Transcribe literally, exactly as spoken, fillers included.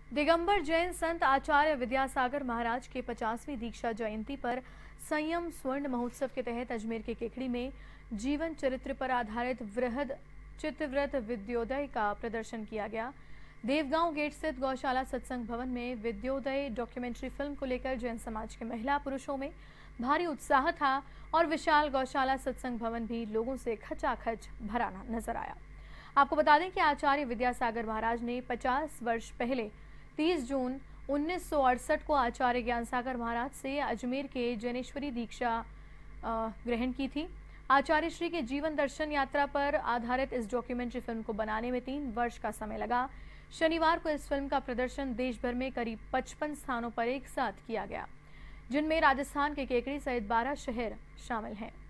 दिगंबर जैन संत आचार्य विद्यासागर महाराज के पचासवीं दीक्षा जयंती पर संयम स्वर्ण महोत्सव के तहत अजमेर के केकड़ी में जीवन चरित्र पर आधारित वृहद चित्रव्रत विद्योदय का प्रदर्शन किया गया। देवगांव गेट स्थित गौशाला सत्संग भवन में विद्योदय डॉक्यूमेंट्री फिल्म को लेकर जैन समाज के महिला पुरुषों में भारी उत्साह था और विशाल गौशाला सत्संग भवन भी लोगों से खचाखच भरा नजर आया। आपको बता दें कि आचार्य विद्यासागर महाराज ने पचास वर्ष पहले तीस जून उन्नीस सौ अड़सठ को आचार्य ज्ञानसागर महाराज से अजमेर के जैनेश्वरी दीक्षा ग्रहण की थी। आचार्य श्री के जीवन दर्शन यात्रा पर आधारित इस डॉक्यूमेंट्री फिल्म को बनाने में तीन वर्ष का समय लगा। शनिवार को इस फिल्म का प्रदर्शन देश भर में करीब पचपन स्थानों पर एक साथ किया गया, जिनमें राजस्थान के केकड़ी सहित बारह शहर शामिल हैं।